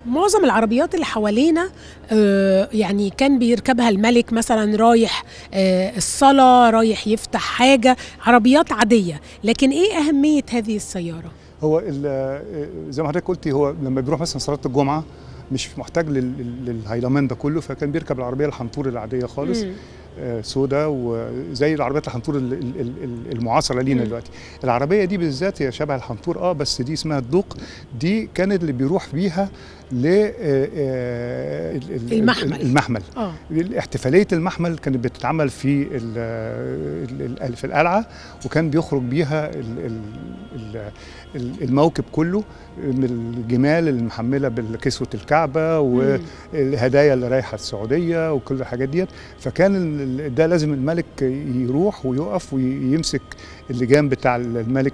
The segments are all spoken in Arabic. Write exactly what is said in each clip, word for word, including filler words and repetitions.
معظم العربيات اللي حوالينا آه يعني كان بيركبها الملك مثلا رايح آه الصلاة، رايح يفتح حاجة، عربيات عادية. لكن ايه أهمية هذه السيارة؟ هو زي ما حضرتك قلتي، هو لما بيروح مثلا صلاة الجمعة مش محتاج للهيلمان ده كله، فكان بيركب العربية الحنطور العادية خالص، آه سودا، وزي العربيات الحنطور المعاصرة لينا دلوقتي. العربية دي بالذات هي شبه الحنطور اه بس دي اسمها الدوق. دي كانت اللي بيروح بيها للمحمل المحمل اه احتفاليه المحمل كانت بتتعمل في في القلعه، وكان بيخرج بيها الموكب كله من الجمال المحمله بكسوه الكعبه والهدايا اللي رايحه السعوديه وكل الحاجات ديت. فكان ده لازم الملك يروح ويقف ويمسك اللجام بتاع الملك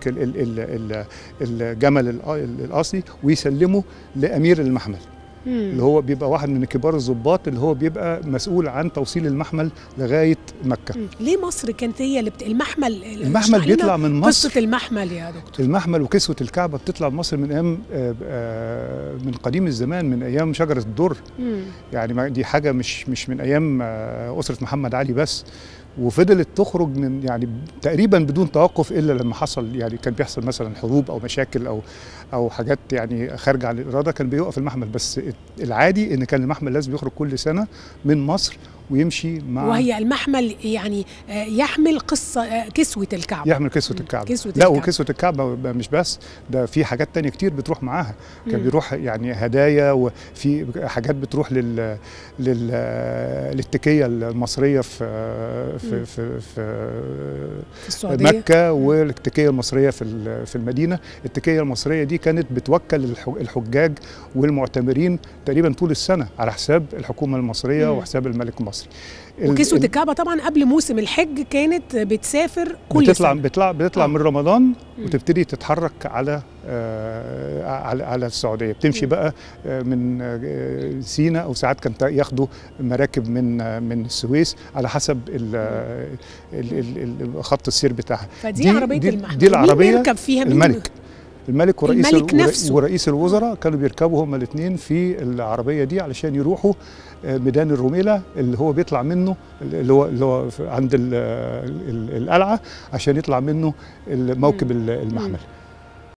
الجمل الاصلي ويسلمه لامير المحمل، اللي هو بيبقى واحد من كبار الضباط اللي هو بيبقى مسؤول عن توصيل المحمل لغايه مكه. مم. ليه مصر كانت هي اللي بت... المحمل المحمل بيطلع من مصر. قصه المحمل يا دكتور، المحمل وكسوه الكعبه بتطلع من مصر من ايام من قديم الزمان، من ايام شجره الدر. مم. يعني دي حاجه مش مش من ايام اسره محمد علي بس، وفضلت تخرج من يعني تقريبا بدون توقف الا لما حصل، يعني كان بيحصل مثلا حروب او مشاكل او او حاجات يعني خارجه عن الاراده، كان بيوقف المحمل. بس العادي ان كان المحمل لازم يخرج كل سنه من مصر ويمشي مع، وهي المحمل يعني يحمل قصه كسوه الكعبه، يحمل كسوه الكعبه. كسوة لا الكعبة. وكسوه الكعبه مش بس ده، في حاجات تانية كتير بتروح معاها. كان بيروح يعني هدايا، وفي حاجات بتروح لل لل للتكيه المصريه في في في, في, في السعودية. مكه، والتكيه المصريه في في المدينه. التكيه المصريه دي كانت بتوكل الحجاج والمعتمرين تقريبا طول السنه على حساب الحكومه المصريه مم. وحساب الملك المصري. وكسوة الكعبة طبعا قبل موسم الحج كانت بتسافر كل بتطلع سنة. بتطلع بتطلع آه. من رمضان مم. وتبتدي تتحرك على آه على على السعوديه، بتمشي مم. بقى من آه سيناء، او ساعات كانت ياخدوا مراكب من آه من السويس على حسب ال ال ال خط السير بتاعها. فدي دي عربيه دي المحمل. دي العربيه مين بيركب فيها؟ الملك الملك ورئيس الملك نفسه ورئيس الوزراء كانوا بيركبوا هما الاثنين في العربيه دي علشان يروحوا ميدان الرميله اللي هو بيطلع منه، اللي هو اللي هو عند القلعه، عشان يطلع منه موكب المحمل.